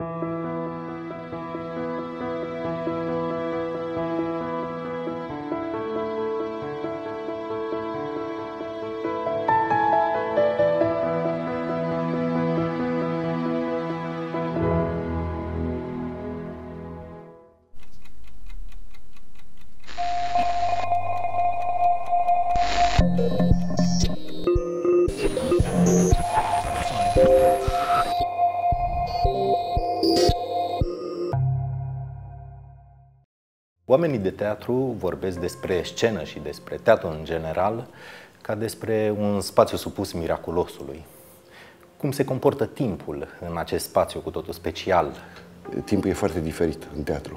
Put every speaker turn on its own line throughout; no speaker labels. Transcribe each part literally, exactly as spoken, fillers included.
Oamenii de teatru vorbesc despre scenă și despre teatru în general ca despre un spațiu supus miraculosului. Cum se comportă timpul în acest spațiu cu totul special?
Timpul e foarte diferit în teatru.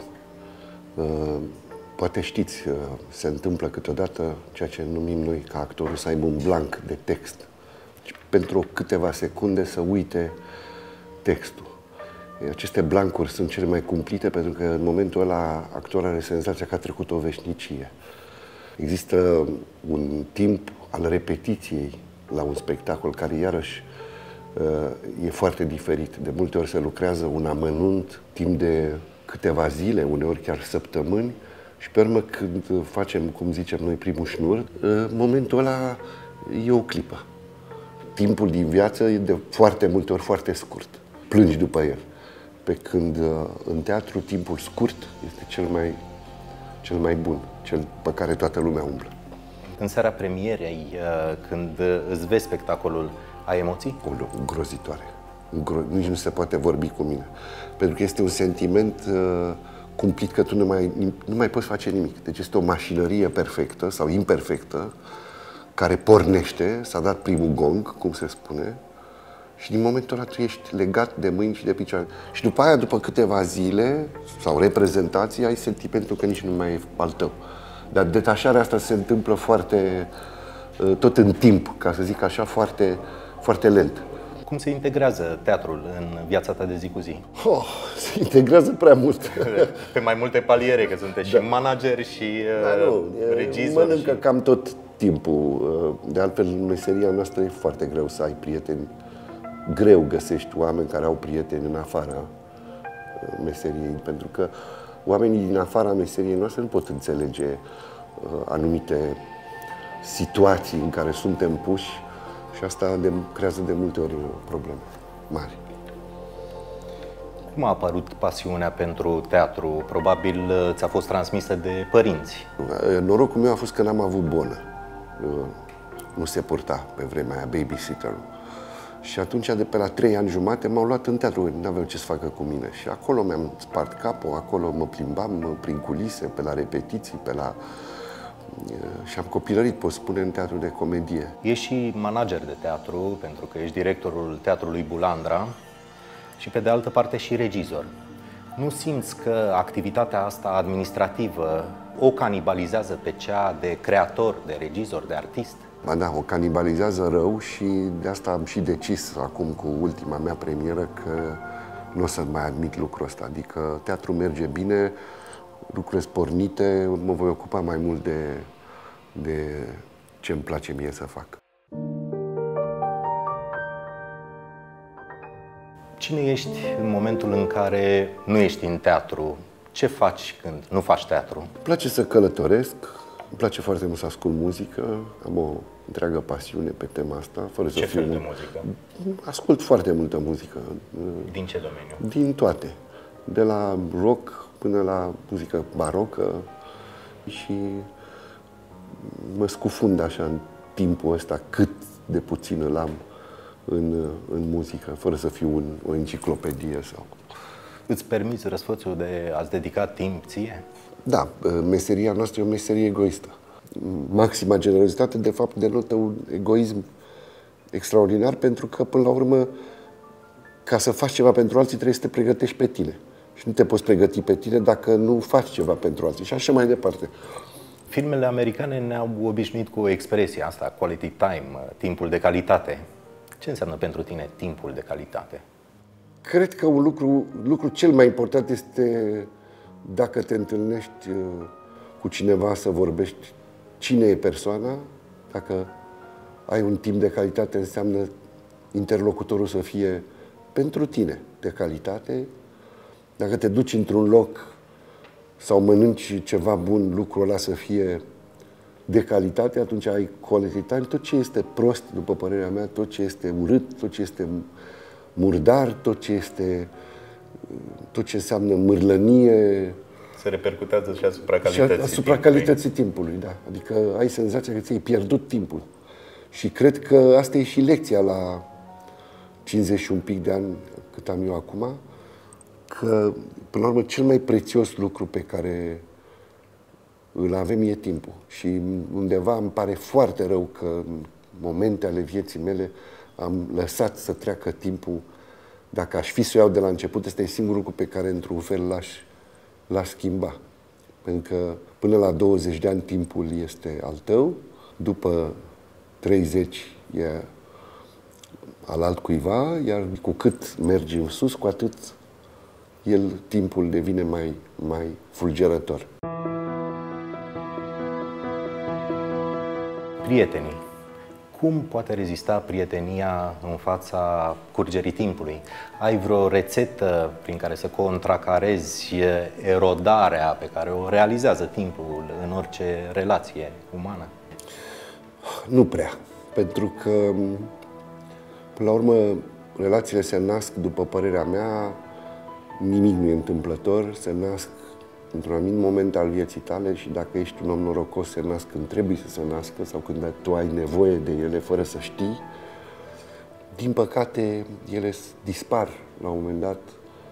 Poate știți, se întâmplă câteodată ceea ce numim noi ca actorul să aibă un blanc de text. Pentru câteva secunde să uite textul. Aceste blancuri sunt cele mai cumplite pentru că în momentul ăla actorul are senzația că a trecut o veșnicie. Există un timp al repetiției la un spectacol care iarăși e foarte diferit. De multe ori se lucrează un amănunt timp de câteva zile, uneori chiar săptămâni, și pe urmă când facem, cum zicem noi, primul șnur, momentul ăla e o clipă. Timpul din viață e de foarte multe ori foarte scurt. Plângi după el. Pe când în teatru timpul scurt este cel mai, cel mai bun, cel pe care toată lumea umblă.
În seara premierei, când îți vezi spectacolul, ai emoții?
O, îngrozitoare. Îngro... Nici nu se poate vorbi cu mine. Pentru că este un sentiment uh, cumplit că tu nu mai, nu mai poți face nimic. Deci este o mașinărie perfectă sau imperfectă care pornește, s-a dat primul gong, cum se spune, și din momentul ăla tu ești legat de mâini și de picioare. Și după aia, după câteva zile sau reprezentații, ai sentimentul că nici nu mai e al tău. Dar detașarea asta se întâmplă foarte, tot în timp, ca să zic așa, foarte, foarte lent.
Cum se integrează teatrul în viața ta de zi cu zi?
Oh, se integrează prea mult.
Pe mai multe paliere, că sunteți da. și manager și da, nu, regizor.
Mănâncă
și...
cam tot timpul. De altfel, în meseria noastră e foarte greu să ai prieteni. Greu găsești oameni care au prieteni în afara meseriei, pentru că oamenii din afara meseriei noastre nu pot înțelege anumite situații în care suntem puși și asta de, creează de multe ori probleme mari.
Cum a apărut pasiunea pentru teatru? Probabil ți-a fost transmisă de părinți.
Norocul meu a fost că n-am avut bolă. Nu se purta pe vremea aia babysitter-ul. Și atunci, de pe la trei ani jumate, m-au luat în teatru, nu aveau ce să facă cu mine. Și acolo mi-am spart capul, acolo mă plimbam prin culise, pe la repetiții, pe la... Și am copilărit, pot spune, în teatru de comedie.
Ești și manager de teatru, pentru că ești directorul Teatrului Bulandra și, pe de altă parte, și regizor. Nu simți că activitatea asta administrativă o canibalizează pe cea de creator, de regizor, de artist?
Ba da, o canibalizează rău și de asta am și decis acum cu ultima mea premieră că nu o să mai admit lucrul ăsta. Adică teatrul merge bine, lucrurile spornite, mă voi ocupa mai mult de, de ce îmi place mie să fac.
Cine ești în momentul în care nu ești în teatru? Ce faci când nu faci teatru?
Îmi place să călătoresc, îmi place foarte mult să ascult muzică, am o întreagă pasiune pe tema asta. Fără
ce
să
fel
fiu...
de muzică?
Ascult foarte multă muzică.
Din ce domeniu?
Din toate. De la rock până la muzică barocă și mă scufund așa în timpul ăsta cât de puțin îl am în, în muzică, fără să fiu un, o enciclopedie sau...
Îți permiți răsfățul de a-ți dedica timp ție?
Da, meseria noastră e o meserie egoistă. Maxima generozitate, de fapt, denotă un egoism extraordinar, pentru că, până la urmă, ca să faci ceva pentru alții, trebuie să te pregătești pe tine. Și nu te poți pregăti pe tine dacă nu faci ceva pentru alții. Și așa mai departe.
Filmele americane ne-au obișnuit cu expresia asta, quality time, timpul de calitate. Ce înseamnă pentru tine timpul de calitate?
Cred că un lucru, lucru cel mai important este dacă te întâlnești cu cineva să vorbești cine e persoana, dacă ai un timp de calitate, înseamnă interlocutorul să fie pentru tine de calitate Dacă te duci într-un loc sau mănânci ceva bun, lucrul ăla să fie de calitate, atunci ai quality time. Tot ce este prost, după părerea mea, tot ce este urât, tot ce este murdar, tot ce este, tot ce înseamnă mârlănie,
se repercutează și asupra calității
și asupra
timpului.
calității timpului, da. Adică ai senzația că ți-ai pierdut timpul. Și cred că asta e și lecția la cincizeci și un pic de ani, cât am eu acum, că, până la urmă, cel mai prețios lucru pe care îl avem e timpul. Și undeva îmi pare foarte rău că în momente ale vieții mele am lăsat să treacă timpul. Dacă aș fi să o iau de la început, ăsta e singurul lucru pe care, într-un fel, l-aș, l-aș schimba. Pentru că până la douăzeci de ani timpul este al tău, după treizeci e al altcuiva, iar cu cât mergi în sus, cu atât el, timpul devine mai, mai fulgerător.
Prietenii. Cum poate rezista prietenia în fața curgerii timpului? Ai vreo rețetă prin care să contracarezi erodarea pe care o realizează timpul în orice relație umană?
Nu prea. Pentru că, până la urmă, relațiile se nasc, după părerea mea, nimic nu e întâmplător, se nasc într-un anumit moment al vieții tale și dacă ești un om norocos, se nasc când trebuie să se nască sau când tu ai nevoie de ele fără să știi. Din păcate, ele dispar la un moment dat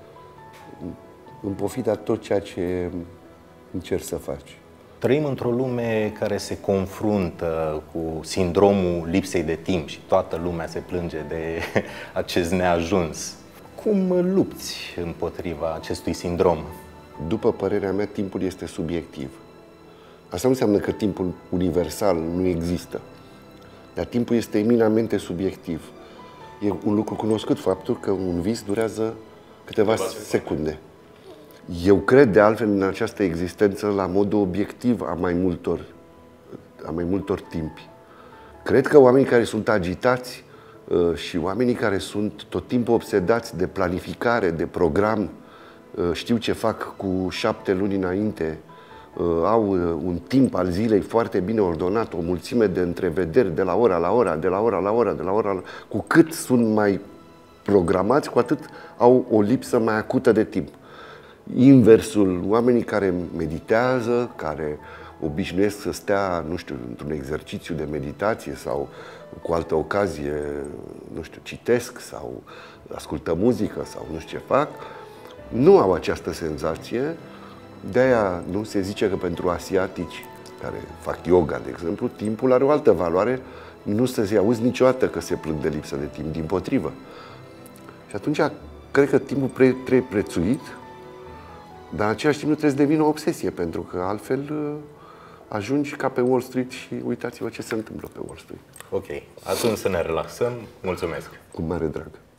în pofida tot ceea ce încerci să faci.
Trăim într-o lume care se confruntă cu sindromul lipsei de timp și toată lumea se plânge de acest neajuns. Cum lupți împotriva acestui sindrom?
După părerea mea, timpul este subiectiv. Asta nu înseamnă că timpul universal nu există. Dar timpul este eminamente subiectiv. E un lucru cunoscut, faptul că un vis durează câteva secunde. Eu cred, de altfel, în această existență la modul obiectiv a mai multor, a mai multor timpi. Cred că oamenii care sunt agitați uh, și oamenii care sunt tot timpul obsedați de planificare, de program, uh, știu ce fac cu șapte luni înainte, uh, au uh, un timp al zilei foarte bine ordonat, o mulțime de întrevederi de la ora la ora, de la ora la ora, de la ora la... Cu cât sunt mai programați, cu atât au o lipsă mai acută de timp. Inversul, oamenii care meditează, care obișnuiesc să stea, nu știu, într-un exercițiu de meditație sau cu altă ocazie, nu știu, citesc sau ascultă muzică sau nu știu ce fac, nu au această senzație. De-aia nu se zice că pentru asiatici care fac yoga, de exemplu, timpul are o altă valoare, nu se auzi niciodată că se plâng de lipsă de timp, dimpotrivă. Și atunci, cred că timpul trebuie prețuit, dar în același timp nu trebuie să devină o obsesie, pentru că altfel ajungi ca pe Wall Street și uitați-vă ce se întâmplă pe Wall Street.
Ok, atunci să ne relaxăm. Mulțumesc!
Cu mare drag!